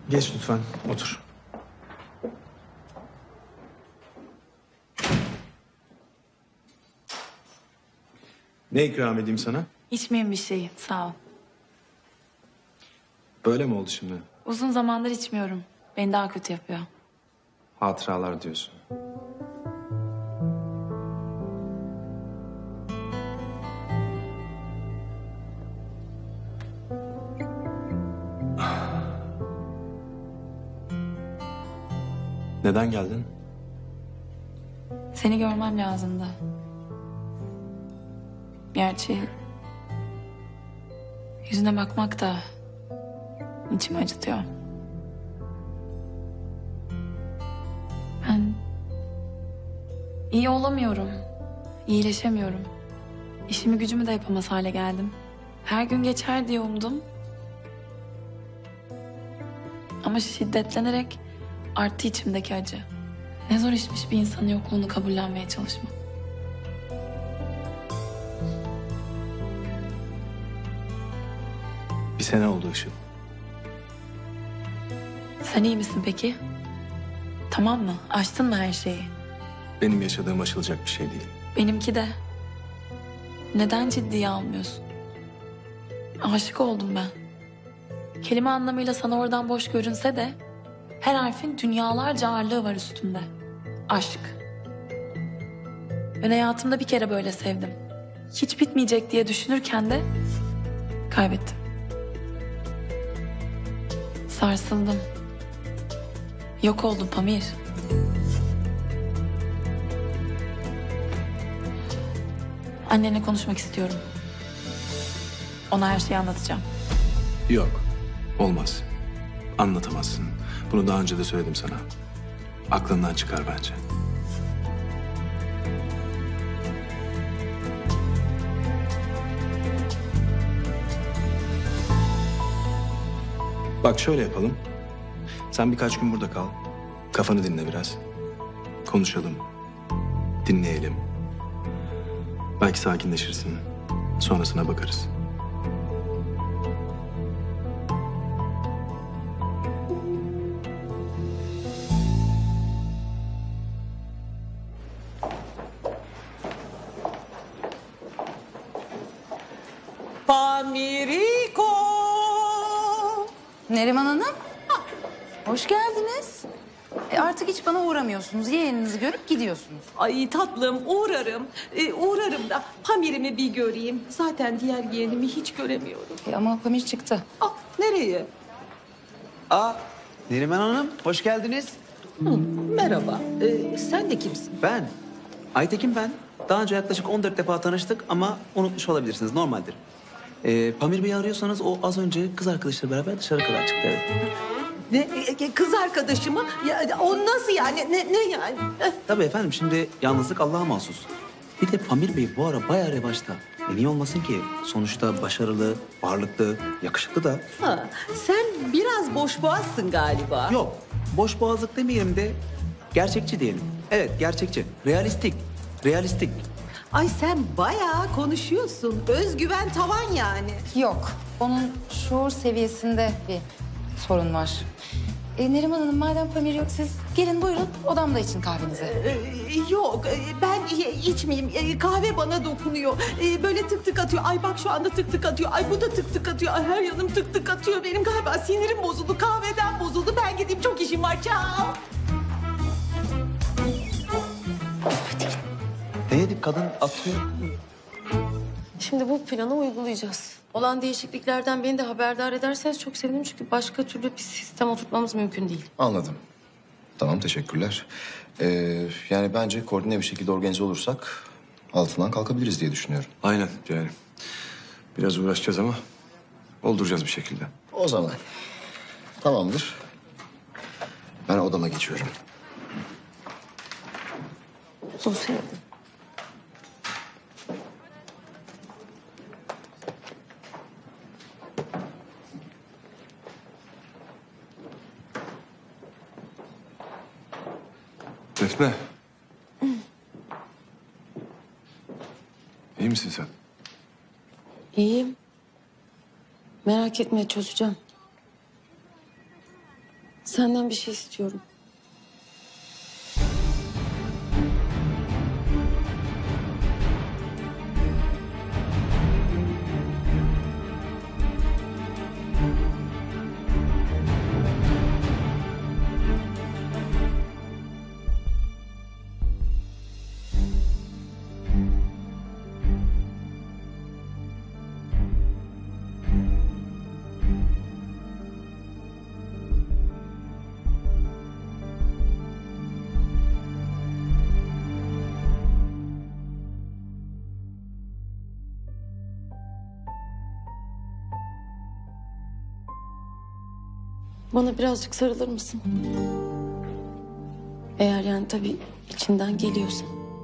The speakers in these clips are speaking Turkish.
Geç lütfen, otur. Ne ikram edeyim sana? İçmeyeyim bir şey, sağ ol. Böyle mi oldu şimdi? Uzun zamandır içmiyorum. Beni daha kötü yapıyor. Hatıralar diyorsun. Neden geldin? Seni görmem lazımdı. Gerçi yüzüne bakmak da içimi acıtıyor. Ben iyi olamıyorum. İyileşemiyorum. İşimi gücümü de yapamaz hale geldim. Her gün geçer diye umdum. Ama şiddetlenerek arttı içimdeki acı. Ne zor işmiş bir insanın yokluğunu kabullenmeye çalışmak. Bir sene oldu Işıl. Sen iyi misin peki? Tamam mı? Aştın mı her şeyi? Benim yaşadığım aşılacak bir şey değil. Benimki de. Neden ciddiye almıyorsun? Aşık oldum ben. Kelime anlamıyla sana oradan boş görünse de her harfin dünyalarca ağırlığı var üstünde. Aşk. Ben hayatımda bir kere böyle sevdim. Hiç bitmeyecek diye düşünürken de kaybettim. Sarsıldım. Yok oldum Pamir. Annenle konuşmak istiyorum. Ona her şeyi anlatacağım. Yok, olmaz. Anlatamazsın. Bunu daha önce de söyledim sana. Aklından çıkar bence. Bak şöyle yapalım. Sen birkaç gün burada kal. Kafanı dinle biraz. Konuşalım. Dinleyelim. Belki sakinleşirsin. Sonrasına bakarız. Pamiriko. Neriman Hanım. Hoş geldiniz. Artık hiç bana uğramıyorsunuz. Yeğeninizi görüp gidiyorsunuz. Ay tatlım uğrarım. Uğrarım da Pamir'imi bir göreyim. Zaten diğer yeğenimi hiç göremiyorum. Ama Pamir çıktı. Nereye? Neriman Hanım, hoş geldiniz. Merhaba. Sen de kimsin? Ben, Aytekin ben. Daha önce yaklaşık 14 defa tanıştık ama unutmuş olabilirsiniz, normaldir. Pamir Bey'i arıyorsanız o az önce kız arkadaşıyla beraber dışarı kadar çıktı, evet. Ne? Kız arkadaşımı? Ya, o nasıl yani? Ne yani? Tabii efendim, şimdi yalnızlık Allah'a mahsus. Bir de Pamir Bey bu ara bayağı revaçta. Niye olmasın ki? Sonuçta başarılı, varlıklı, yakışıklı da. Ha, sen biraz boşboğazsın galiba. Yok, boş boğazlık demeyelim de gerçekçi diyelim. Evet, gerçekçi. Realistik, realistik. Ay sen bayağı konuşuyorsun. Özgüven tavan yani. Yok. Onun şuur seviyesinde bir sorun var. Neriman Hanım madem Pamir yok siz gelin buyurun odamda için kahvenizi. Yok, ben içmeyeyim. Kahve bana dokunuyor. Böyle tık tık atıyor. Ay bak şu anda tık tık atıyor. Ay bu da tık tık atıyor. Ay her yanım tık tık atıyor. Benim galiba sinirim bozuldu. Kahveden bozuldu. Ben gideyim, çok işim var. Çao. Ne yedik, kadın atıyor. Şimdi bu planı uygulayacağız. Olan değişikliklerden beni de haberdar ederseniz çok sevinirim. Çünkü başka türlü bir sistem oturtmamız mümkün değil. Anladım. Tamam, teşekkürler. Yani bence koordine bir şekilde organize olursak altından kalkabiliriz diye düşünüyorum. Aynen yani. Biraz uğraşacağız ama olduracağız bir şekilde. O zaman tamamdır. Ben odama geçiyorum. Bunu sevdim. Defne. İyi misin sen? İyiyim. Merak etme, çözeceğim. Senden bir şey istiyorum. Bana birazcık sarılır mısın? Eğer yani tabii içinden geliyorsa.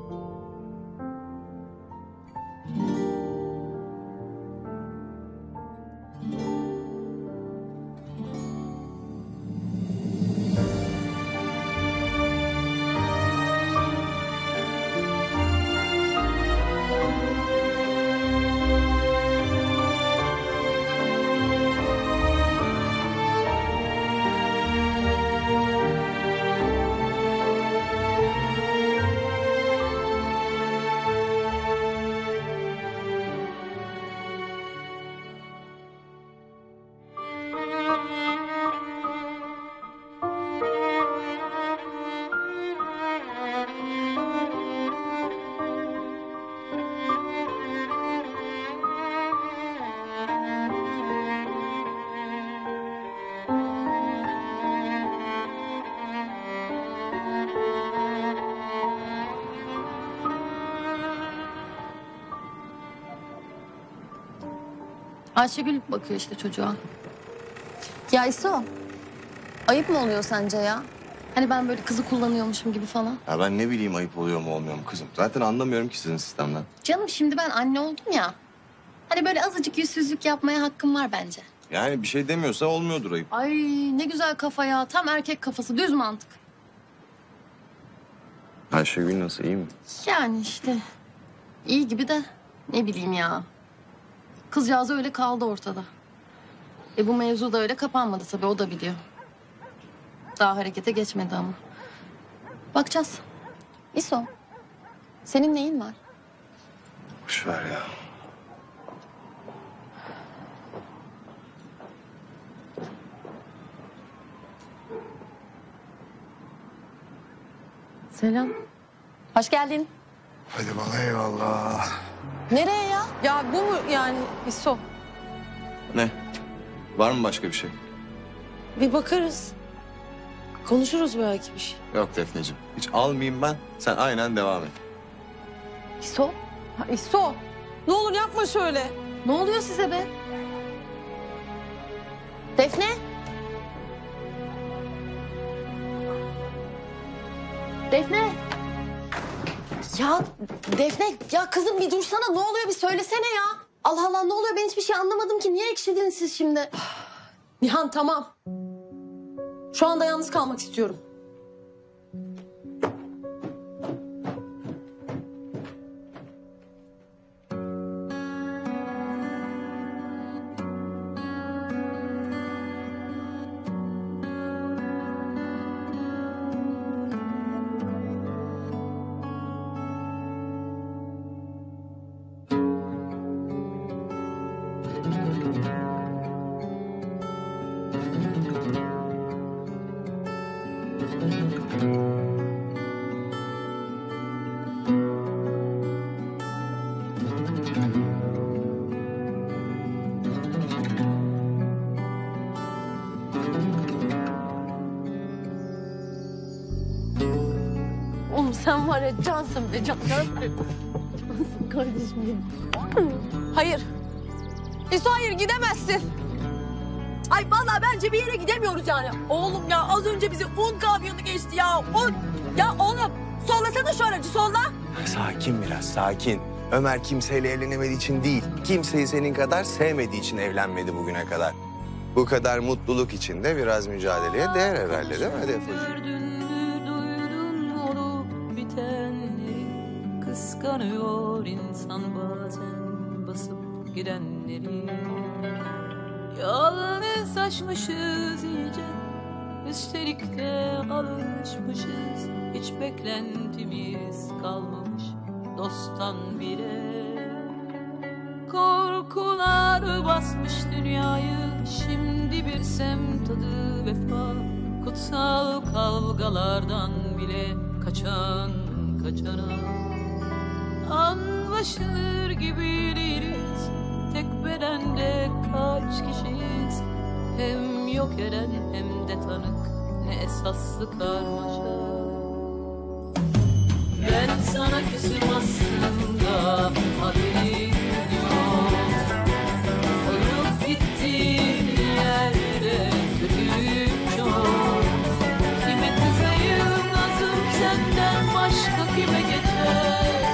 Ayşegül bakıyor işte çocuğa. Ya İso, ayıp mı oluyor sence ya? Hani ben böyle kızı kullanıyormuşum gibi falan. Ya ben ne bileyim ayıp oluyor mu olmuyor mu kızım. Zaten anlamıyorum ki sizin sistemden. Canım şimdi ben anne oldum ya. Hani böyle azıcık yüzsüzlük yapmaya hakkım var bence. Yani bir şey demiyorsa olmuyordur ayıp. Ay ne güzel kafa ya. Tam erkek kafası, düz mantık. Ayşegül nasıl, iyi mi? Yani işte iyi gibi de ne bileyim ya. Kızcağız öyle kaldı ortada. Bu mevzu da öyle kapanmadı tabii, o da biliyor. Daha harekete geçmedi ama. Bakacağız. İso, senin neyin var? Boş ver ya. Selam. Hoş geldin. Hadi bana eyvallah. Nereye ya? Ya bu mu yani İso? Ne? Var mı başka bir şey? Bir bakarız. Konuşuruz belki bir şey. Yok Defneciğim. Hiç almayayım ben. Sen aynen devam et. İso, Ha, İso ne olur yapma şöyle. ne oluyor size be? Defne? Defne? Ya Defne, ya kızım bir dursana, ne oluyor bir söylesene ya. Allah Allah, ne oluyor, ben hiçbir şey anlamadım ki. Niye ekşidiniz siz şimdi? Nihan tamam. Şu anda yalnız kalmak istiyorum. Oğlum sen var ya, cansın be, cansın. Cansın kardeşim benim. Hayır. İso hayır gidemezsin. Ay vallahi bence bir yere gidemiyoruz yani. Oğlum ya az önce bizi 10 kamyonu geçti ya. 10. Ya oğlum sollasana şu aracı solla. Sakin biraz, sakin. Ömer kimseyle evlenemediği için değil, kimseyi senin kadar sevmediği için evlenmedi bugüne kadar. Bu kadar mutluluk için de biraz mücadeleye değer herhalde, değil mi Defneciğim? Gördün mü, duydun mu olup bitenleri? Kıskanıyor insan bazen basıp gidenleri. Yalnız aşmışız iyice Üstelik de alışmışız, hiç beklentimiz kalmamış dosttan bile. Korkular basmış dünyayı, şimdi bir semt adı vefa. Kutsal kavgalardan bile kaçan kaçana. Anlaşılır gibi değiliz, tek bedende kaç kişiyiz. Hem yok eden hem de tanık, ne esaslı karmaşa. Ben sana küsüm aslında, haberin yok. Oyup gittiğin yerde kötüyüm çok. Kime kızayım nazım senden başka kime geçer?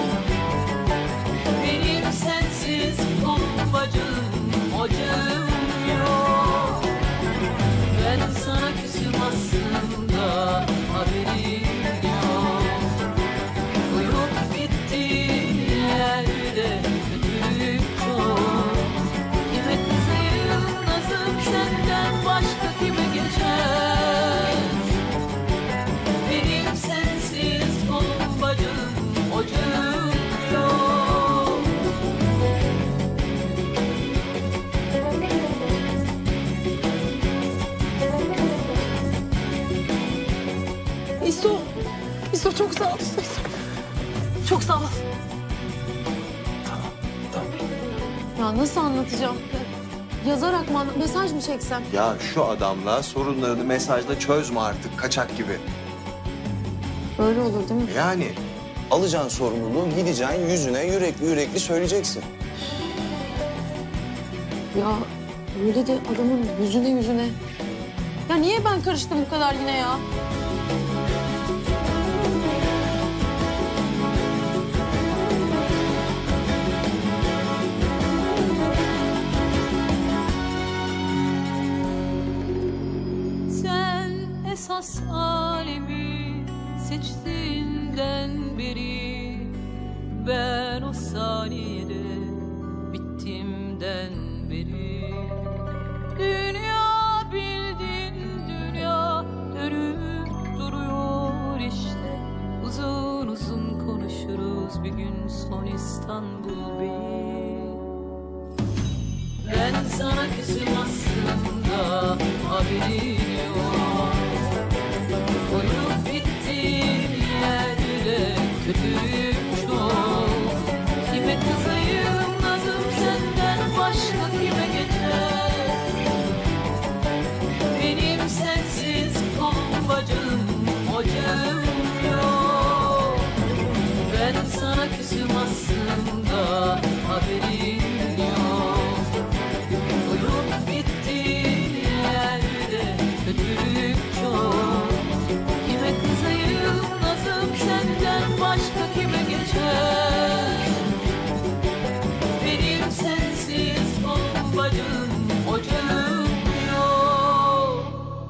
Benim sensiz kolum bacım ocağım yok. Ben sana küsüm aslında, haberin yok. Uyup gittiğin yerde kötülük çok. Kime kızayım nazım senden başka kime geçer? Benim sensiz kolum bacım ocağım yok. İso çok sağ ol. Çok sağ ol. Ya nasıl anlatacağım? Yazarak mı mesaj mı çeksem? Ya şu adamla sorunlarını mesajla çözme artık kaçak gibi. Böyle olur değil mi? Yani alacaksın sorumluluğu, gideceksin yüzüne yürekli yürekli söyleyeceksin. Ya öyle de adamın yüzüne. Ya niye ben karıştım bu kadar yine ya? Sen esas alemi seçtiğinden beri, ben o saniyede bittimden beri. Dünya bildin dünya dönüp duruyor işte. Uzun uzun konuşuruz bir gün son İstanbul Bey. Ben sana küsüm aslında, haberin yok. Oyup bittiğin yerde kötüyüm çok. Kime kızayım nazım senden başka kime geçer? Benim sensiz kolum bacım ocağım yok. Ben sana küsüm aslında, haberin yok. Uyup bittiğin yerde kötülük çok. Kime kızayım nazım senden başka kime geçer? Benim sensiz kolum bacım ocağım yok.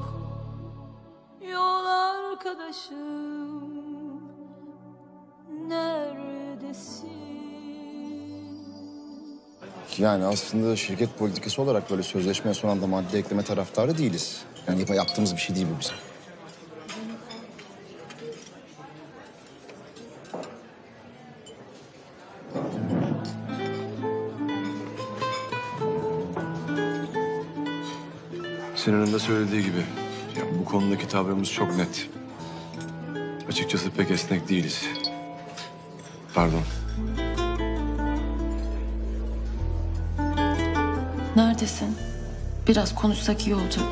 Yol arkadaşım neredesin? Yani aslında şirket politikası olarak böyle sözleşmeye son anda madde ekleme taraftarı değiliz. Yani yaptığımız bir şey değil bu bizim. Sinan'ın da söylediği gibi ya bu konudaki tavrımız çok net. Açıkçası pek esnek değiliz. Pardon. Neredesin? Biraz konuşsak iyi olacak.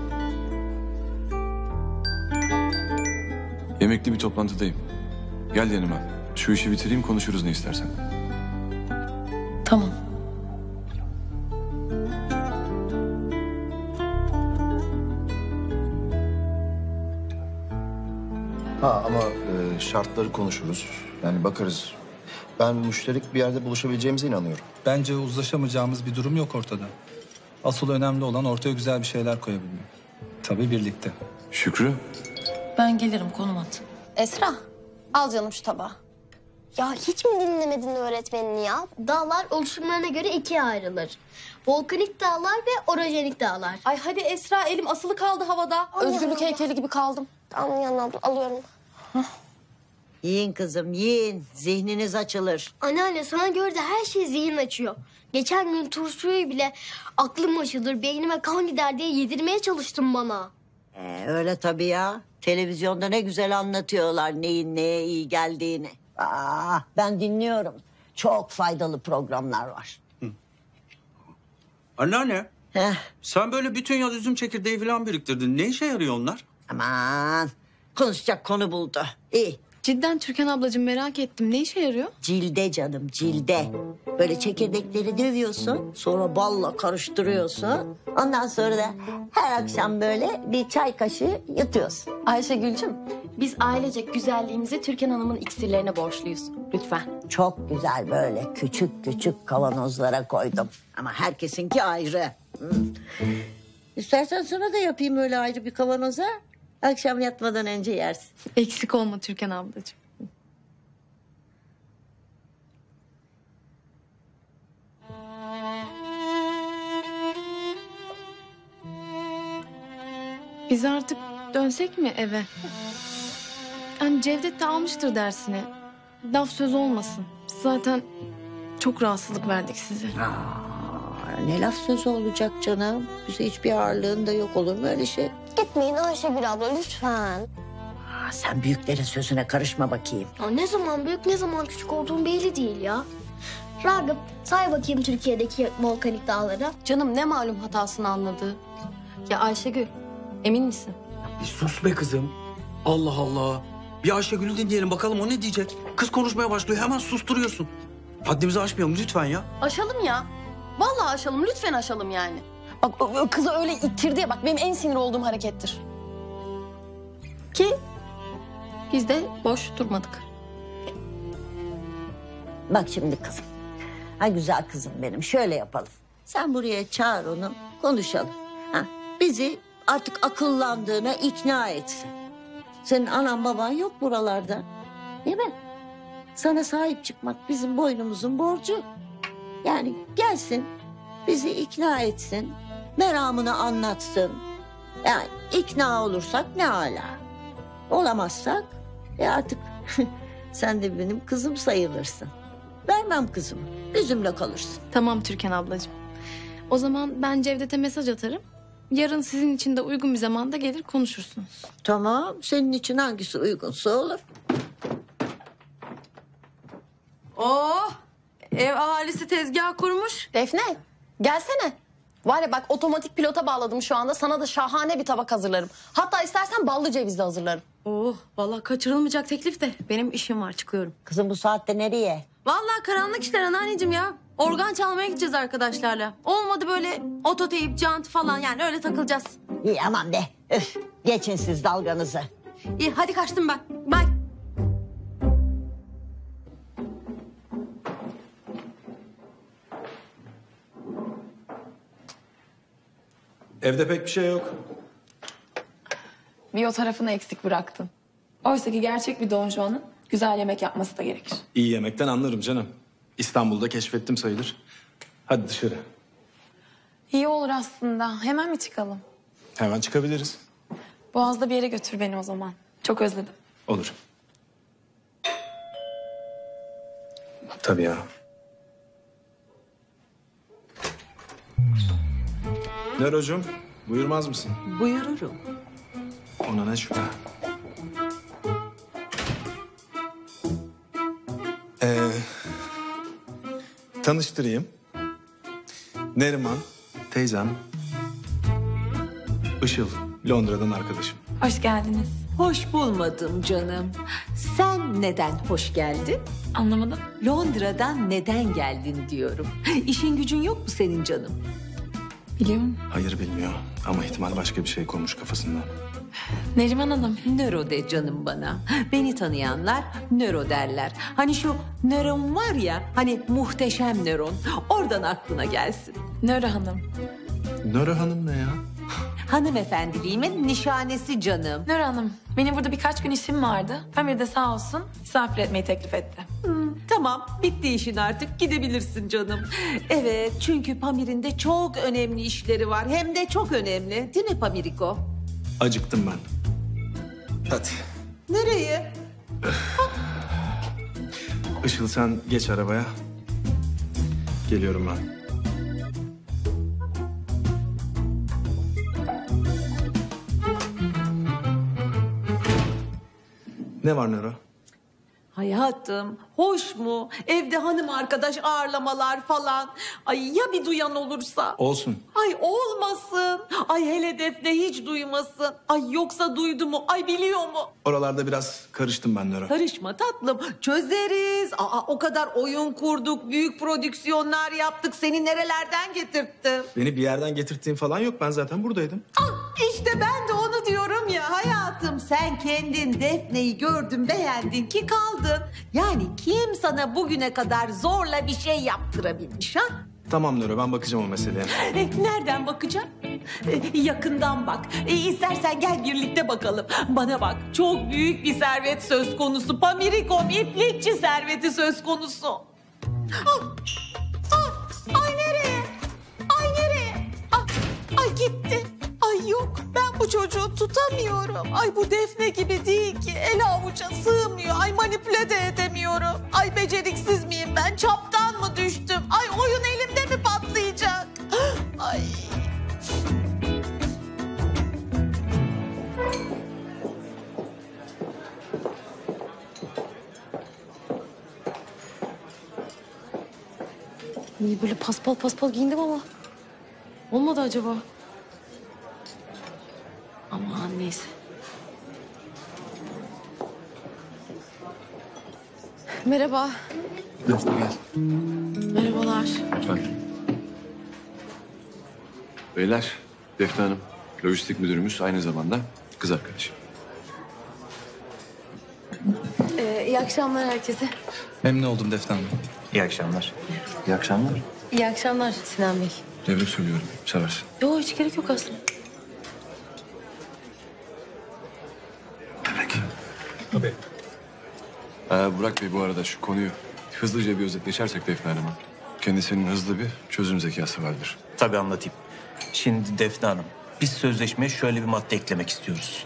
Yemekli bir toplantıdayım. Gel yanıma. Şu işi bitireyim, konuşuruz ne istersen. Tamam. Ama şartları konuşuruz. Yani bakarız. Ben müşterek bir yerde buluşabileceğimize inanıyorum. Bence uzlaşamayacağımız bir durum yok ortada. Asıl önemli olan ortaya güzel bir şeyler koyabilmek. Tabii birlikte. Şükrü. Ben gelirim, konum at. Esra, al canım şu tabağı. Ya hiç mi dinlemedin öğretmenini ya? Dağlar oluşumlarına göre ikiye ayrılır. Volkanik dağlar ve orojenik dağlar. Ay hadi Esra, elim asılı kaldı havada. Özgürlük heykeli gibi kaldım. Tamam Nihan abla alıyorum. Yiyin kızım yiyin. Zihniniz açılır. Anneanne sana göre de her şey zihin açıyor. Geçen gün turşuyu bile aklım açılır, beynime kan gider diye yedirmeye çalıştın bana. Öyle tabii ya. Televizyonda ne güzel anlatıyorlar neyin neye iyi geldiğini. Ben dinliyorum. Çok faydalı programlar var. Anneanne. Sen böyle bütün yaz üzüm çekirdeği falan biriktirdin. Ne işe yarıyor onlar? Aman konuşacak konu buldu. İyi. Cidden Türkan ablacığım merak ettim. Ne işe yarıyor? Cilde canım cilde. Böyle çekirdekleri dövüyorsun. Sonra balla karıştırıyorsun. Ondan sonra da her akşam böyle bir çay kaşığı yutuyorsun. Ayşegül'cüm, biz ailecek güzelliğimizi Türkan Hanım'ın iksirlerine borçluyuz. Lütfen. Çok güzel böyle küçük küçük kavanozlara koydum. Ama herkesinki ayrı. İstersen sana da yapayım öyle ayrı bir kavanoza. Akşam yatmadan önce yersin. Eksik olma Türkan ablacığım. Biz artık dönsek mi eve? Yani Cevdet de almıştır dersini. Laf söz olmasın. Zaten çok rahatsızlık verdik size. Ne laf sözü olacak canım? Bize hiçbir ağırlığın da yok, olur mu öyle şey? Gitmeyin Ayşegül abla lütfen. Sen büyüklerin sözüne karışma bakayım. Ya ne zaman büyük ne zaman küçük olduğum belli değil ya. Ragıp say bakayım Türkiye'deki volkanik dağlara. Canım ne malum hatasını anladığı. Ya Ayşegül, emin misin? Bir sus be kızım. Allah Allah. Bir Ayşegül'ü dinleyelim bakalım o ne diyecek. Kız konuşmaya başlıyor hemen susturuyorsun. Haddimizi aşmayalım lütfen ya. Aşalım ya. Vallahi aşalım, lütfen aşalım yani. Bak o kızı öyle ittirdi ya, bak benim en sinir olduğum harekettir. Ki biz de boş durmadık. Bak şimdi kızım. Ha güzel kızım benim, şöyle yapalım. Sen buraya çağır onu, konuşalım. Bizi artık akıllandığına ikna etsin. Senin anan baban yok buralarda. Değil mi? Sana sahip çıkmak bizim boynumuzun borcu. Yani gelsin, bizi ikna etsin, meramını anlatsın. Yani ikna olursak ne âlâ. Olamazsak artık sen de benim kızım sayılırsın. Vermem kızımı, bizimle kalırsın. Tamam Türkan ablacığım. O zaman ben Cevdet'e mesaj atarım. Yarın sizin için de uygun bir zamanda gelir konuşursunuz. Tamam, senin için hangisi uygunsa olur. Oh! Ev ahalisi tezgah kurmuş. Defne, gelsene. Var ya bak otomatik pilota bağladım şu anda. Sana da şahane bir tabak hazırlarım. Hatta istersen ballı cevizli hazırlarım. Oh, vallahi kaçırılmayacak teklif de. Benim işim var, çıkıyorum. Kızım bu saatte nereye? Vallahi karanlık işler anneanneciğim ya. Organ çalmaya gideceğiz arkadaşlarla. Olmadı böyle ototeyip, canti falan yani öyle takılacağız. İyi aman be. Üf, geçin siz dalganızı. İyi hadi kaçtım ben. Bye. Evde pek bir şey yok. Bir o tarafını eksik bıraktın. Oysa ki gerçek bir Don Juan'ın güzel yemek yapması da gerekir. İyi yemekten anlarım canım. İstanbul'da keşfettim sayılır. Hadi dışarı. İyi olur aslında. Hemen mi çıkalım? Hemen çıkabiliriz. Boğaz'da bir yere götür beni o zaman. Çok özledim. Olur. Tabii ya. Nerocuğum, buyurmaz mısın? Buyururum. Ona ne şüphe. Tanıştırayım. Neriman, teyzem. Işıl, Londra'dan arkadaşım. Hoş geldiniz. Hoş bulmadım canım. Sen neden hoş geldin? Anlamadım. Londra'dan neden geldin diyorum. İşin gücün yok mu senin canım? Biliyorum. Hayır bilmiyor ama ihtimal başka bir şey kurmuş kafasında. Neriman Hanım. Nöro de canım bana. Beni tanıyanlar nöro derler. Hani şu nöron var ya, hani muhteşem nöron. Oradan aklına gelsin. Nöro Hanım. Nöro Hanım ne ya? Hanımefendiliğimin nişanesi canım. Nur Hanım, benim burada birkaç gün işim vardı. Pamir de sağ olsun misafir etmeyi teklif etti. Tamam, bitti işin artık. Gidebilirsin canım. Evet, çünkü Pamir'in de çok önemli işleri var. Hem de çok önemli. Değil mi Pamiriko? Acıktım ben. Hadi. Nereye? Işıl sen geç arabaya. Geliyorum ben. Ne var Nero? Hayatım, hoş mu? Evde hanım arkadaş ağırlamalar falan. Ay ya bir duyan olursa? Olsun. Ay olmasın. Ay hele Defne hiç duymasın. Ay yoksa duydu mu? Ay biliyor mu? Oralarda biraz karıştım ben Nero. Karışma tatlım. Çözeriz. O kadar oyun kurduk, büyük prodüksiyonlar yaptık. Seni nerelerden getirttim? Beni bir yerden getirttiğin falan yok. Ben zaten buradaydım. İşte ben de onu diyorum ya hayatım. Sen kendin Defne'yi gördün, beğendin ki kaldın. Yani kim sana bugüne kadar zorla bir şey yaptırabilmiş ha? Tamam Nero, ben bakacağım o meseleye. Nereden bakacağım? Yakından bak. İstersen gel birlikte bakalım. Bana bak, çok büyük bir servet söz konusu. Pamirikom iplikçi serveti söz konusu. Ay nereye? Ay nereye? Ay gitti. Ay yok, ben bu çocuğu tutamıyorum. Ay bu Defne gibi değil ki. El avuca sığmıyor. Ay manipüle de edemiyorum. Ay beceriksiz miyim ben? Çaptan mı düştüm? Ay oyun elimde mi patlayacak? Ay. Niye böyle paspal paspal giyindim ama? Olmadı acaba? Aman neyse. Merhaba. Defne gel. Merhabalar. Lütfen. Beyler, Defne Hanım, lojistik müdürümüz, aynı zamanda kız arkadaşım. İyi akşamlar herkese. Memnun oldum Defne Hanım. İyi akşamlar. İyi akşamlar. İyi akşamlar Sinan Bey. Devlet söylüyorum, seversin. Yok hiç gerek yok aslında. Demek. Tabii. Burak Bey bu arada şu konuyu hızlıca bir özet geçersek Defne Hanım'a. Kendisinin hızlı bir çözüm zekası vardır. Tabii anlatayım. Şimdi Defne Hanım, biz sözleşmeye şöyle bir madde eklemek istiyoruz.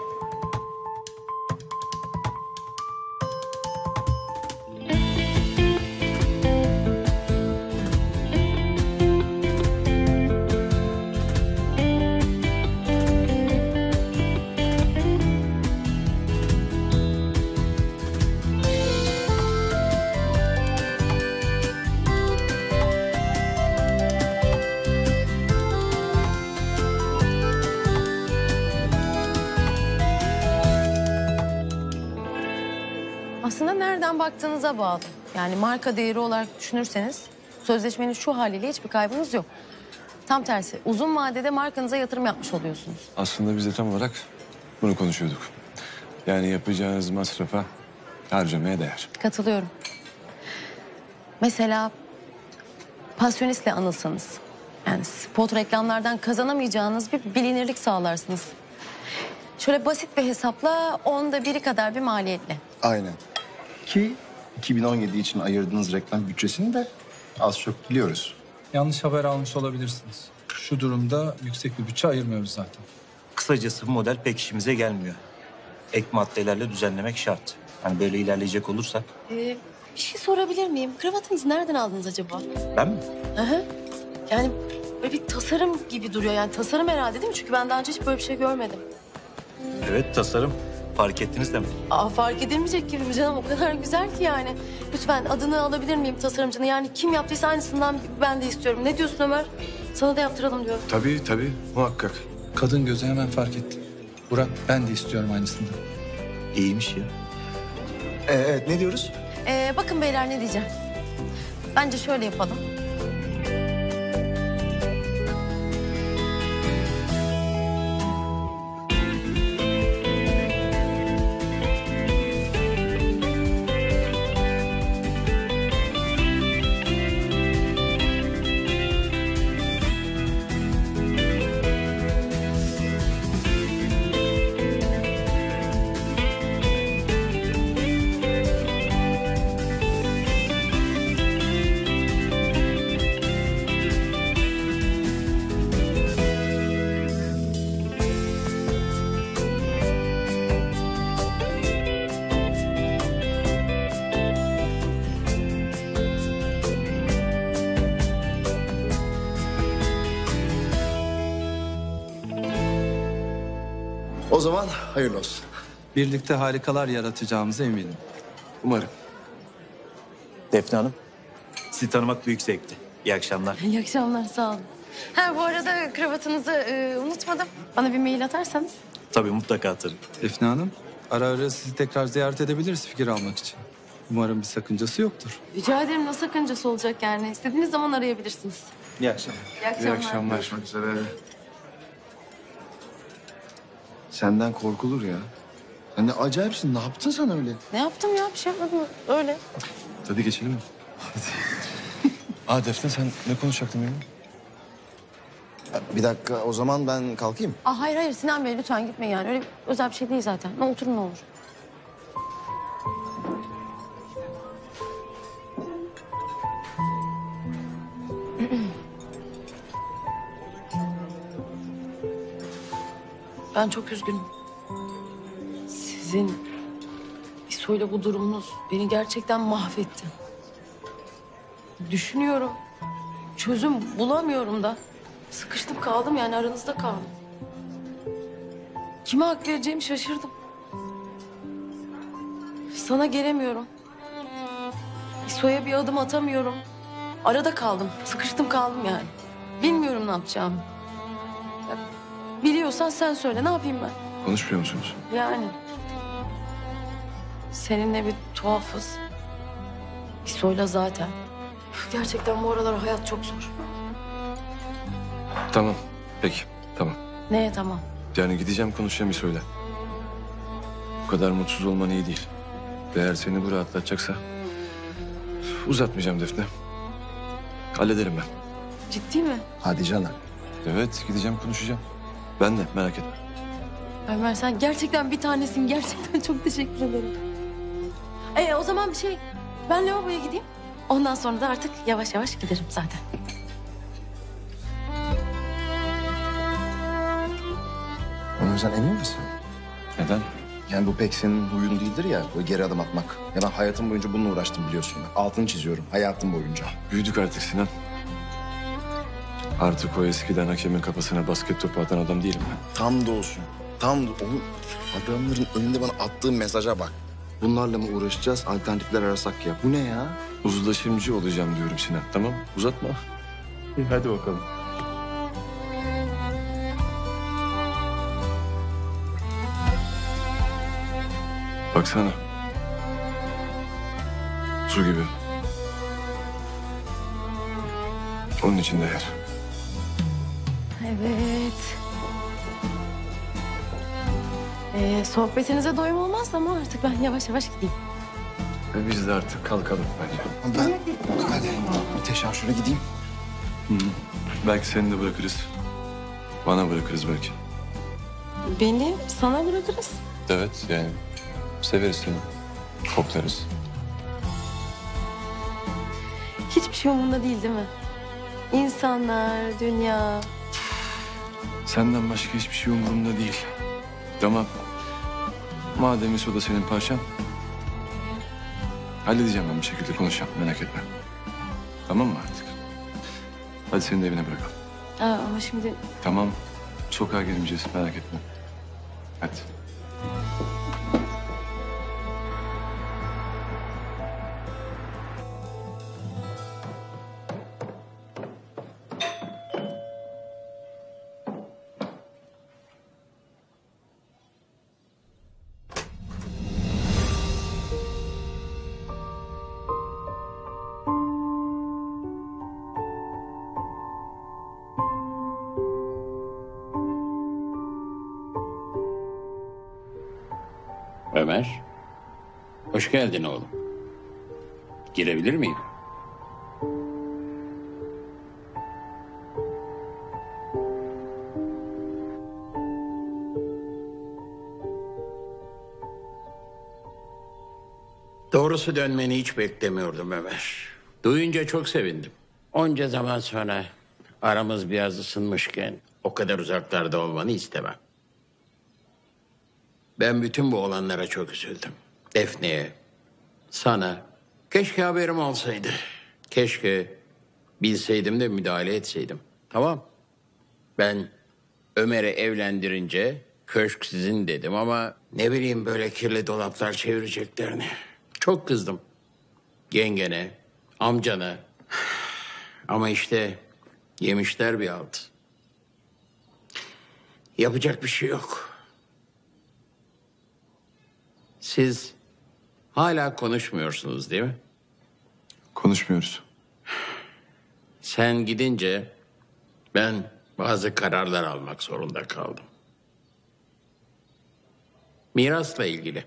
Aslında nereden baktığınıza bağlı. Yani marka değeri olarak düşünürseniz sözleşmenin şu haliyle hiçbir kaybınız yok. Tam tersi uzun vadede markanıza yatırım yapmış oluyorsunuz. Aslında biz de tam olarak bunu konuşuyorduk. Yani yapacağınız masrafa harcamaya değer. Katılıyorum. Mesela pasyonistle anılsanız. Yani spot reklamlardan kazanamayacağınız bir bilinirlik sağlarsınız. Şöyle basit bir hesapla 1/10 kadar bir maliyetle. Aynen. Ki 2017 için ayırdığınız reklam bütçesini de az çok biliyoruz. Yanlış haber almış olabilirsiniz. Şu durumda yüksek bir bütçe ayırmıyoruz zaten. Kısacası bu model pek işimize gelmiyor. Ek maddelerle düzenlemek şart. Hani böyle ilerleyecek olursak. Bir şey sorabilir miyim? Kravatınızı nereden aldınız acaba? Ben mi? Aha. Yani böyle bir tasarım gibi duruyor. Yani tasarım herhalde değil mi? Çünkü ben daha önce hiç böyle bir şey görmedim. Evet, tasarım. Fark ettiniz de mi? Fark edilmeyecek gibi mi canım? O kadar güzel ki yani. Lütfen adını alabilir miyim tasarımcının? Yani kim yaptıysa aynısından ben de istiyorum. Ne diyorsun Ömer? Sana da yaptıralım diyorum. Tabii, muhakkak. Kadın gözü hemen fark etti. Burak, ben de istiyorum aynısından. İyiymiş ya. Evet, ne diyoruz? Bakın beyler ne diyeceğim. Bence şöyle yapalım. O zaman hayırlı olsun. Birlikte harikalar yaratacağımıza eminim. Umarım. Defne Hanım, sizi tanımak büyük zevkti. İyi akşamlar. İyi akşamlar, sağ olun. Ha bu arada kravatınızı unutmadım. Bana bir mail atarsanız. Tabii mutlaka atarım. Defne Hanım, ara ara sizi tekrar ziyaret edebiliriz fikir almak için. Umarım bir sakıncası yoktur. Rica ederim, nasıl sakıncası olacak yani? İstediğiniz zaman arayabilirsiniz. İyi akşamlar. İyi akşamlar. İyi akşamlar. Görüşmek üzere. Senden korkulur ya. Sen ne acayipsin. Ne yaptın sen öyle? Ne yaptım ya? Bir şey yapmadım. Öyle. Hadi geçelim mi? Aa Defne sen ne konuşacaktın benimle? Bir dakika o zaman ben kalkayım. Hayır hayır Sinan Bey, lütfen gitmeyin yani. Öyle özel bir şey değil zaten. Ne oturun ne olur. Ben çok üzgünüm. Sizin İso'yla bu durumunuz beni gerçekten mahvetti. Düşünüyorum. Çözüm bulamıyorum da. Sıkıştım kaldım yani, aranızda kaldım. Kime hak vereceğimi şaşırdım. Sana gelemiyorum. İso'ya bir adım atamıyorum. Arada kaldım. Sıkıştım kaldım yani. Bilmiyorum ne yapacağımı. Ya, biliyorsan sen söyle, ne yapayım ben? Konuşmuyor musunuz? Yani. Seninle bir tuhafız. İso'yla zaten. Gerçekten bu aralar hayat çok zor. Tamam. Peki. Tamam. Neye tamam? Yani gideceğim konuşacağım İso'yla. Bu kadar mutsuz olman iyi değil. Eğer seni bu rahatlatacaksa uzatmayacağım Defne. Hallederim ben. Ciddi mi? Hadi canım. Evet gideceğim konuşacağım. Ben de merak etme. Ömer sen gerçekten bir tanesin. Gerçekten çok teşekkür ederim. O zaman bir şey, ben lavaboya gideyim. Ondan sonra da artık yavaş yavaş giderim zaten. Ömer sen emin misin? Neden? Yani bu pek senin huyun değildir ya, böyle geri adım atmak. Ya ben hayatım boyunca bununla uğraştım biliyorsun. Altını çiziyorum hayatım boyunca. Büyüdük artık Sinan. Artık o eskiden hakemin kafasına basket topu atan adam değilim ben. Tam da olsun. Tam da oğlum, adamların önünde bana attığı mesaja bak. Bunlarla mı uğraşacağız, alternatifler arasak ya? Bu ne ya? Uzlaşımcı olacağım diyorum Sinan, tamam? Uzatma. Hadi bakalım. Baksana. Su gibi. Onun içinde yer. Evet. Sohbetinize doyum olmaz ama artık ben yavaş yavaş gideyim. Ve biz de artık kalkalım bence. Ben hadi bir teşekküre gideyim. Belki seni de bırakırız. Bana bırakırız belki. Beni sana bırakırız. Evet yani severiz seni. Koklarız. Hiçbir şey umurumda değil mi? İnsanlar, dünya. Senden başka hiçbir şey umurumda değil. Tamam. Madem İso da senin parçan. Halledeceğim ben bir şekilde, konuşacağım, merak etme. Tamam mı artık? Hadi seni de evine bırakalım. Ama şimdi Tamam. Sokağa girmeyeceğiz, merak etme. Hadi. Ömer, hoş geldin oğlum. Girebilir miyim? Doğrusu dönmeni hiç beklemiyordum Ömer. Duyunca çok sevindim. Onca zaman sonra aramız biraz ısınmışken o kadar uzaklarda olmanı istemem. Ben bütün bu olanlara çok üzüldüm. Defne'ye, sana. Keşke haberim olsaydı. Keşke bilseydim de müdahale etseydim. Tamam. Ben Ömer'i evlendirince köşk sizin dedim ama ne bileyim böyle kirli dolaplar çevireceklerini. Çok kızdım. Yengene, amcana. Ama işte yemişler bir alt. Yapacak bir şey yok. Siz hala konuşmuyorsunuz değil mi? Konuşmuyoruz. Sen gidince ben bazı kararlar almak zorunda kaldım. Mirasla ilgili.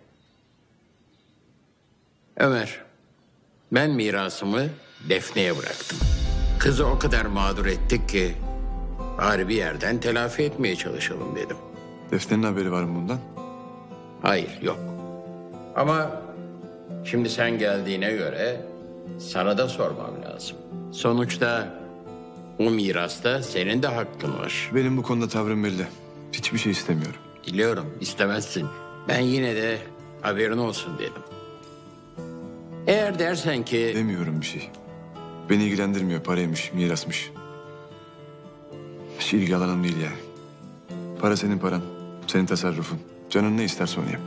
Ömer, ben mirasımı Defne'ye bıraktım. Kızı o kadar mağdur ettik ki bari bir yerden telafi etmeye çalışalım dedim. Defne'nin haberi var mı bundan? Hayır, yok. Ama şimdi sen geldiğine göre sana da sormam lazım. Sonuçta o mirasta senin de hakkın var. Benim bu konuda tavrım belli. Hiçbir şey istemiyorum. Biliyorum, istemezsin. Ben yine de haberin olsun dedim. Eğer dersen ki... Demiyorum bir şey. Beni ilgilendirmiyor. Paraymış, mirasmış. Hiç ilgi alanım değil yani. Para senin paran. Senin tasarrufun. Canın ne isterse onu yap.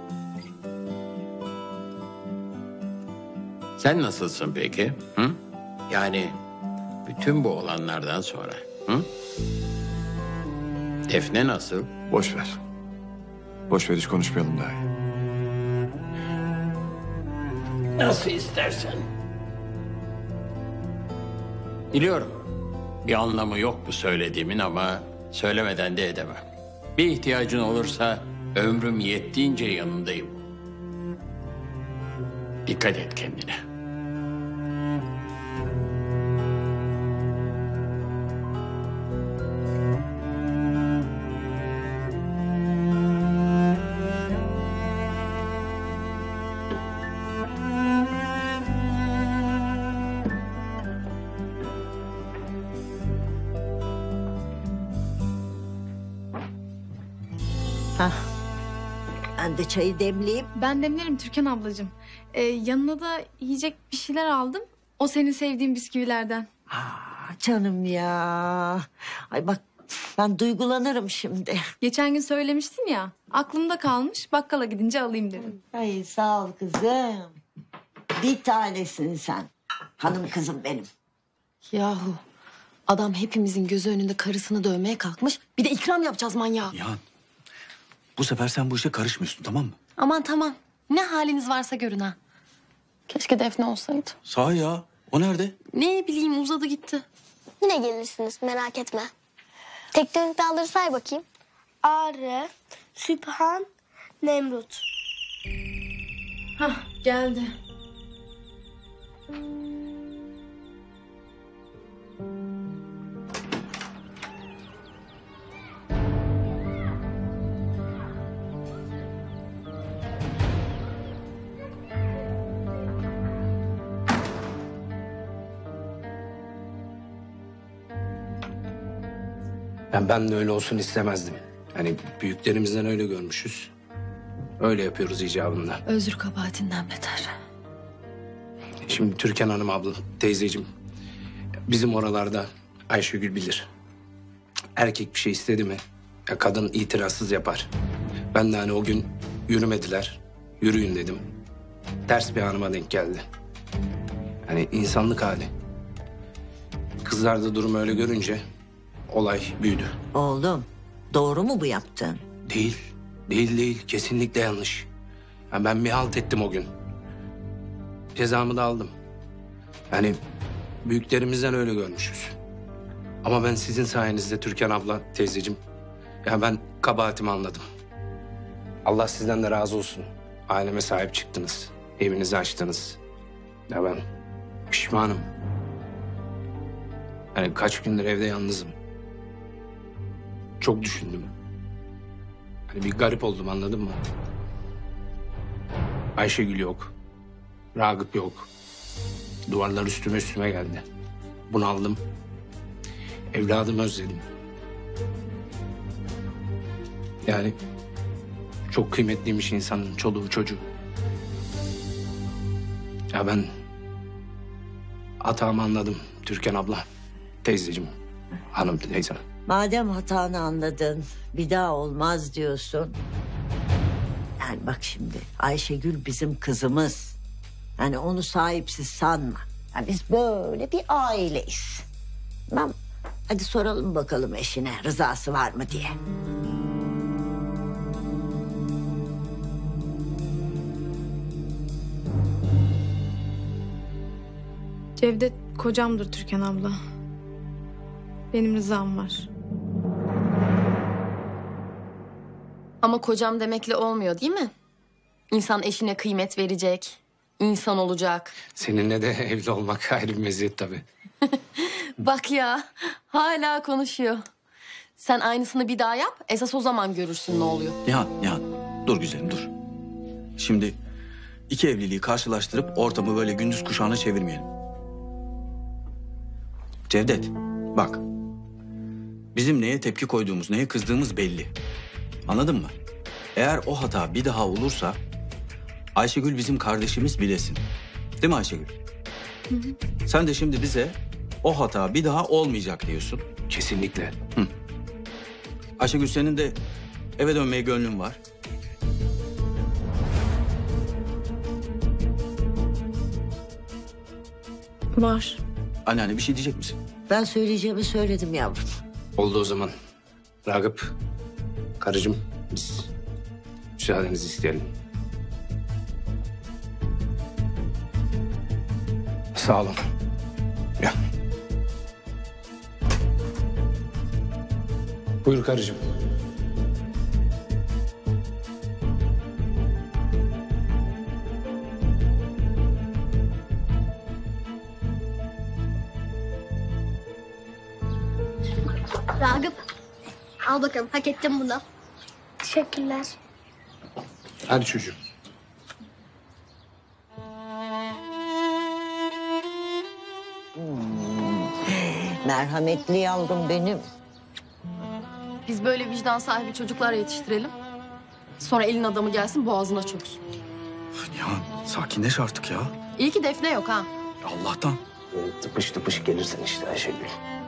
Sen nasılsın peki? Hı? Yani bütün bu olanlardan sonra. Hı? Defne nasıl? Boş ver. Boş ver, hiç konuşmayalım daha iyi. Nasıl istersen. Biliyorum. Bir anlamı yok bu söylediğimin ama söylemeden de edemem. Bir ihtiyacın olursa ömrüm yettiğince yanındayım. Dikkat et kendine. Hah. Ben de çayı demleyeyim. Ben demlerim Türkan ablacığım. Yanına da yiyecek bir şeyler aldım. O senin sevdiğin bisküvilerden. Canım ya. Ay bak ben duygulanırım şimdi. Geçen gün söylemiştin ya. Aklımda kalmış. Bakkala gidince alayım dedim. Ay sağ ol kızım. Bir tanesin sen. Hanım kızım benim. Yahu adam hepimizin gözü önünde karısını dövmeye kalkmış. Bir de ikram yapacağız manyağa. Nihan, bu sefer sen bu işe karışmıyorsun, tamam mı? Aman tamam. Ne haliniz varsa görün ha. Keşke Defne olsaydı. Sahi ya. O nerede? Ne bileyim uzadı gitti. Yine gelirsiniz merak etme. Tektonik dağları say bakayım. Ağrı, Sübhan, Nemrut. Hah geldi. Yani ben de öyle olsun istemezdim. Hani büyüklerimizden öyle görmüşüz. Öyle yapıyoruz icabında. Özür kabahatinden beter. Şimdi Türkan Hanım abla, teyzeciğim. Bizim oralarda Ayşegül bilir. Erkek bir şey istedi mi ya kadın itirazsız yapar. Ben de hani o gün yürümediler. Yürüyün dedim. Ters bir hanıma denk geldi. Hani insanlık hali. Kızlar da durumu öyle görünce olay büyüdü. Oğlum doğru mu bu yaptığın? Değil. Değil. Kesinlikle yanlış. Yani ben bir halt ettim o gün. Cezamı da aldım. Yani büyüklerimizden öyle görmüşüz. Ama ben sizin sayenizde Türkan abla, teyzeciğim. Yani ben kabahatimi anladım. Allah sizden de razı olsun. Aileme sahip çıktınız. Evinizi açtınız. Ya ben pişmanım. Yani kaç gündür evde yalnızım. Çok düşündüm. Hani bir garip oldum, anladın mı? Ayşegül yok. Ragıp yok. Duvarlar üstüme geldi. Bunaldım. Evladımı özledim. Yani çok kıymetliymiş insanın çoluğu çocuğu. Ya ben hatamı anladım Türkan abla. Teyzeciğim, hanım teyzem. Madem hatanı anladın, bir daha olmaz diyorsun. Yani bak şimdi Ayşegül bizim kızımız. Yani onu sahipsiz sanma. Yani biz böyle bir aileyiz. Tamam. Hadi soralım bakalım eşine rızası var mı diye. Cevdet kocamdır Türkan abla. Benim rızam var. Ama kocam demekle olmuyor değil mi? İnsan eşine kıymet verecek, insan olacak. Seninle de evli olmak ayrı bir meziyet tabii. Bak ya, hala konuşuyor. Sen aynısını bir daha yap, esas o zaman görürsün ne oluyor. Nihan, dur güzelim dur. Şimdi iki evliliği karşılaştırıp ortamı böyle gündüz kuşağına çevirmeyelim. Cevdet, bak. Bizim neye tepki koyduğumuz, neye kızdığımız belli. Anladın mı? Eğer o hata bir daha olursa Ayşegül bizim kardeşimiz bilesin. Değil mi Ayşegül? Hı hı. Sen de şimdi bize o hata bir daha olmayacak diyorsun. Kesinlikle. Hı. Ayşegül senin de eve dönmeye gönlün var. Var. Anneanne bir şey diyecek misin? Ben söyleyeceğimi söyledim yavrum. Oldu o zaman. Ragıp, karıcığım biz müsaadenizi isteyelim. Sağ olun. Ya. Buyur karıcığım. Ragıp, al bakalım, hak ettin bunu. Teşekkürler. Hadi çocuğum. Merhametli yavrum benim. Biz böyle vicdan sahibi çocuklar yetiştirelim. Sonra elin adamı gelsin boğazına çöksün. Nihan sakinleş artık ya. İyi ki Defne yok ha. Allah'tan. Tıpış tıpış gelirsin işte Ayşegül.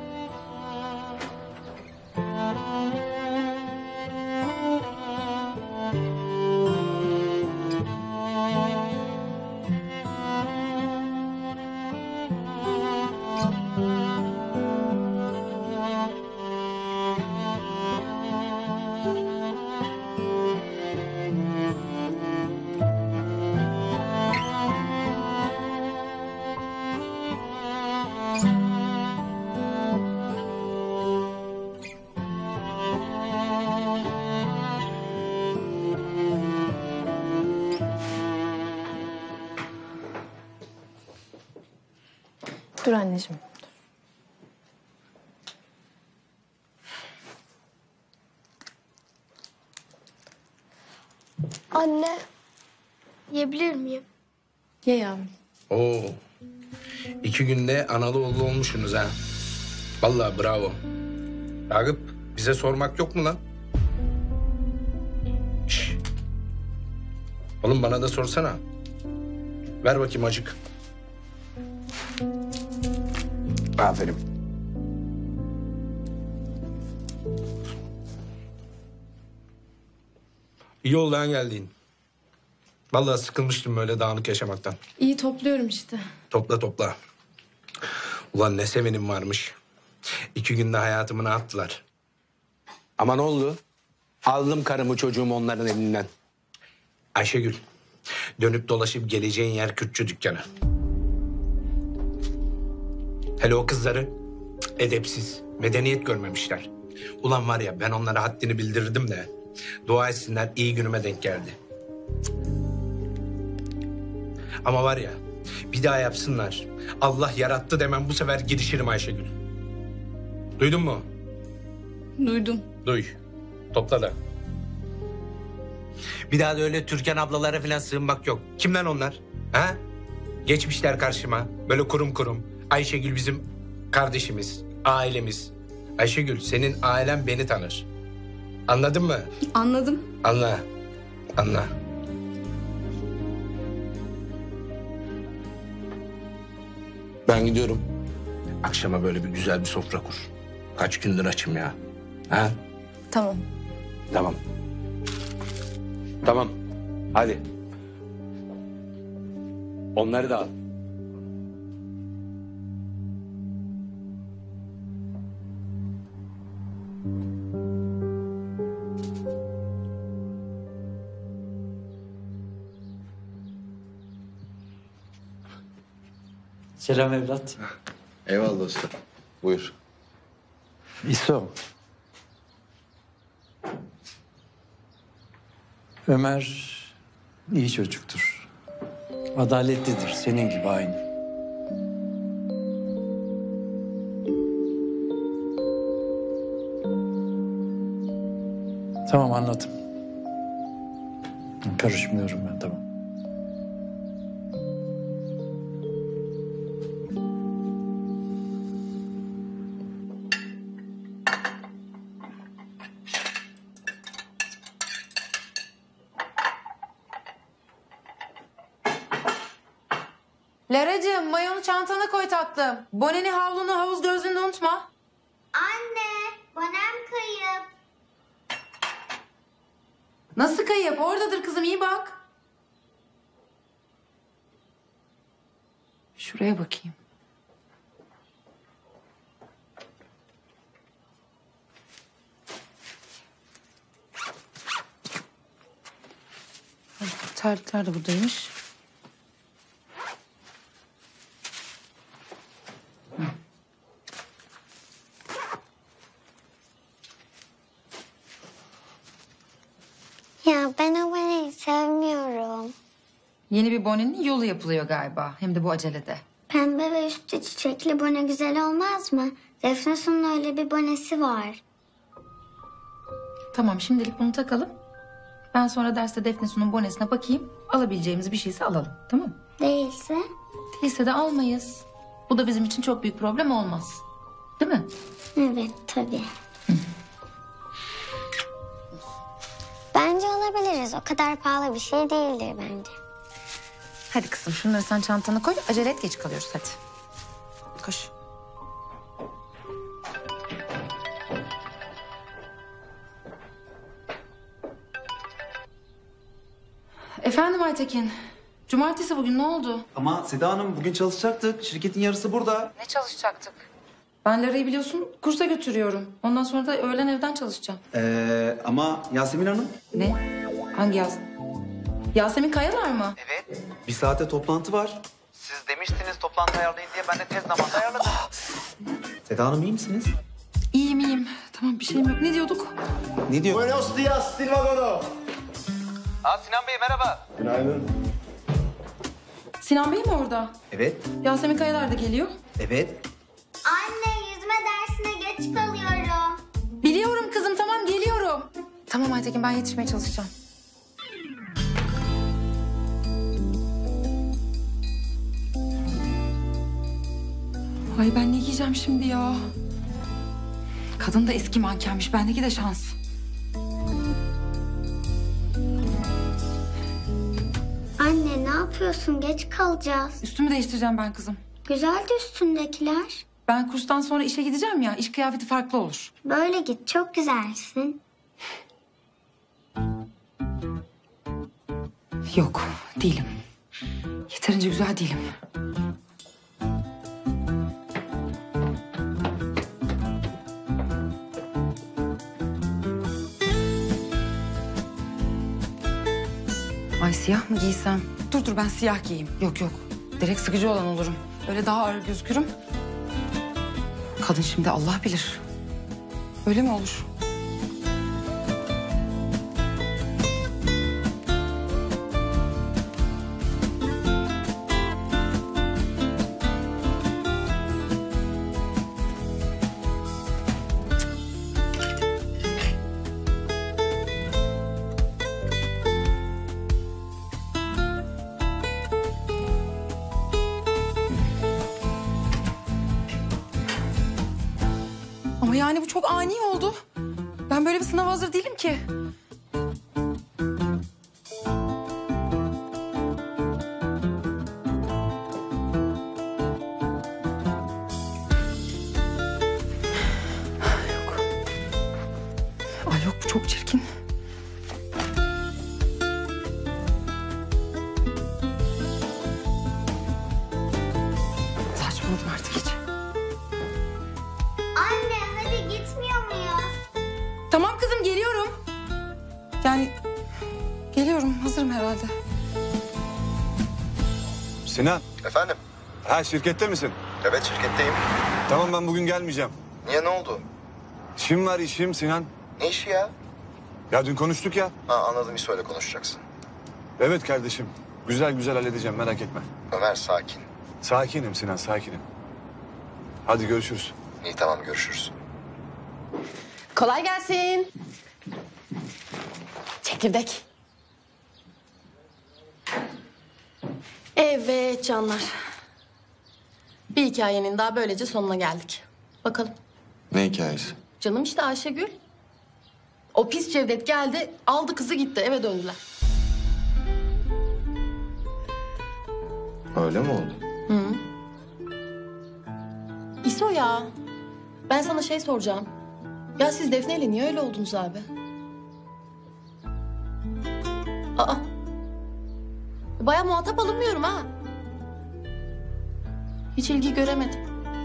Dur anneciğim. Anne, yiyebilir miyim? Ye yavrum. Oo. 2 günde analı oğlu olmuşsunuz ha. Vallahi bravo. Ragıp bize sormak yok mu lan? Şş. Oğlum bana da sorsana. Ver bakayım acık. Aferin. İyi oldu lan geldiğin. Vallahi sıkılmıştım böyle dağınık yaşamaktan. İyi topluyorum işte. Topla topla. Ulan ne sevenim varmış. 2 günde hayatımı ne yaptılar? Ama ne oldu? Aldım karımı çocuğumu onların elinden. Ayşegül, dönüp dolaşıp geleceğin yer Kürtçü dükkanı. Hele o kızları edepsiz, medeniyet görmemişler. Ulan var ya ben onlara haddini bildirdim de dua etsinler iyi günüme denk geldi. Ama var ya bir daha yapsınlar. Allah yarattı demem bu sefer girişirim Ayşegül. Duydun mu? Duydum. Duy. Topla da. Bir daha da öyle Türkan ablalara falan sığınmak yok. Kimden onlar? Ha? Geçmişler karşıma. Böyle kurum kurum. Ayşegül bizim kardeşimiz, ailemiz. Ayşegül senin ailen beni tanır. Anladın mı? Anladım. Anla. Anla. Ben gidiyorum. Akşama böyle bir güzel bir sofra kur. Kaç gündür açım ya. Ha? Tamam. Tamam. Tamam. Hadi. Onları da al. Selam evlat. Eyvallah usta. Buyur. İso. Ömer iyi çocuktur. Adaletlidir, senin gibi aynı. Tamam, anladım. Karışmıyorum ben, tamam. Laracığım, mayonu çantana koy tatlım. Boneni, havlunu, havuz gözlüğünü unutma. Anne, bonem kayıp. Nasıl kayıp? Oradadır kızım, iyi bak. Şuraya bakayım. Terlikler de buradaymış. Ya ben o boneyi sevmiyorum. Yeni bir bonenin yolu yapılıyor galiba. Hem de bu acelede. Pembe ve üstü çiçekli bone güzel olmaz mı? Defne Su'nun öyle bir bonesi var. Tamam, şimdilik bunu takalım. Ben sonra derste Defne Su'nun bonesine bakayım. Alabileceğimiz bir şeyse alalım. Tamam mı? Değilse? Değilse de almayız. Bu da bizim için çok büyük problem olmaz. Değil mi? Evet, tabii. Bence alabiliriz. O kadar pahalı bir şey değildir bence. Hadi kızım, şunları sen çantana koy. Acele et, geç kalıyoruz hadi. Koş. Efendim Aytekin. Cumartesi bugün, ne oldu? Ama Seda Hanım bugün çalışacaktık. Şirketin yarısı burada. Ne çalışacaktık? Ben Lara'yı biliyorsun kursa götürüyorum. Ondan sonra da öğlen evden çalışacağım. Ama Yasemin Hanım? Ne? Hangi Yasemin Kayalar mı? Evet. Bir saate toplantı var. Siz demiştiniz toplantı ayarlayın diye ben de tez zamanda ayarladım. Seda Hanım iyi misiniz? İyiyim. Tamam, bir şeyim yok. Ne diyorduk? Ne diyor? Buenos días, Silvagono. Sinan Bey merhaba. Günaydın. Sinan Bey mi orada? Evet. Yasemin Kayalar da geliyor. Evet. Anne, yüzme dersine geç kalıyorum. Biliyorum kızım, tamam geliyorum. Tamam Aytekin, ben yetişmeye çalışacağım. Ay ben ne giyeceğim şimdi ya? Kadın da eski mankenmiş, bendeki de şans. Anne, ne yapıyorsun? Geç kalacağız. Üstümü değiştireceğim ben kızım. Güzeldi üstündekiler. Ben kurstan sonra işe gideceğim ya, iş kıyafeti farklı olur. Böyle git, çok güzelsin. Yok, değilim. Yeterince güzel değilim. Ay siyah mı giysem? Dur ben siyah giyeyim. Yok. Direkt sıkıcı olan olurum. Öyle daha ağır gözükürüm. Kadın şimdi Allah bilir. Öyle mi olur? Ama yani bu çok ani oldu. Ben böyle bir sınava hazır değilim ki. çok çirkin. Saçmaladım artık hiç. Anne hadi gitmiyor muyuz? Tamam kızım geliyorum. Yani geliyorum, hazırım herhalde. Sinan. Efendim? Ha, şirkette misin? Evet, şirketteyim. Tamam, ben bugün gelmeyeceğim. Niye, ne oldu? İşim var, işim Sinan. Ne işi ya? Ya dün konuştuk ya. Ha, anladım, İso'yla konuşacaksın. Evet kardeşim. Güzel güzel halledeceğim, merak etme. Ömer, sakin. Sakinim Sinan, sakinim. Hadi görüşürüz. İyi, tamam, görüşürüz. Kolay gelsin. Çekirdek. Evet canlar. Bir hikayenin daha böylece sonuna geldik. Bakalım. Ne hikayesi? Canım işte Ayşegül. O pis Cevdet geldi, aldı kızı gitti, eve döndüler. Öyle mi oldu? Hı. İso ya, ben sana şey soracağım. Ya siz Defne'yle niye öyle oldunuz abi? Aa, bayağı muhatap alınmıyorum ha. Hiç ilgi göremedim.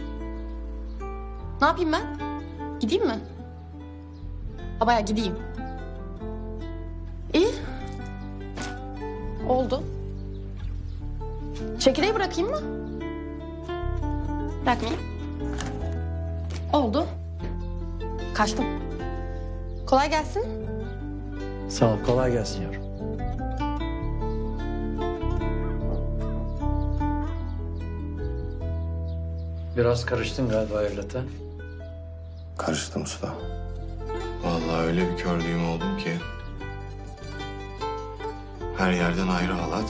Ne yapayım ben? Gideyim mi? Ha, bayağı gideyim. İyi. Oldu. Çekirdeği bırakayım mı? Bırakmayayım. Oldu. Kaçtım. Kolay gelsin. Sağ ol, kolay gelsin yavrum. Biraz karıştın galiba evlata. Karıştım usta. Vallahi öyle bir kör düğüm oldum ki. Her yerden ayrı halat.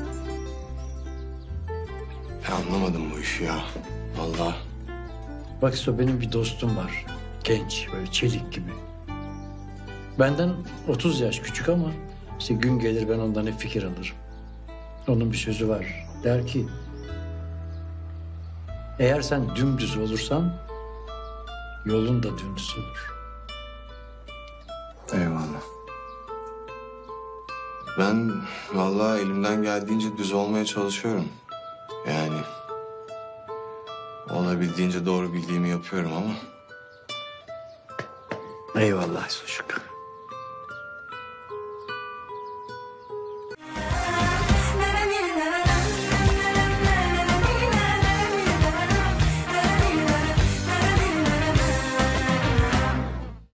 Ya anlamadım bu işi ya. Vallahi. Bak İso, benim bir dostum var. Genç, böyle çelik gibi. Benden 30 yaş küçük ama işte gün gelir ben ondan hep fikir alırım. Onun bir sözü var. Der ki, eğer sen dümdüz olursan yolun da dümdüz olur. Eyvallah. Ben vallahi elimden geldiğince düz olmaya çalışıyorum. Yani olabildiğince doğru bildiğimi yapıyorum ama. Eyvallah çocuk.